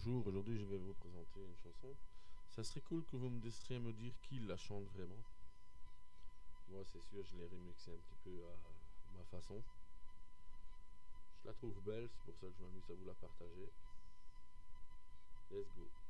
Bonjour, aujourd'hui je vais vous présenter une chanson. Ça serait cool que vous me laissiez me dire qui la chante vraiment. Moi c'est sûr, je l'ai remixé un petit peu à ma façon. Je la trouve belle, c'est pour ça que je m'amuse à vous la partager. Let's go.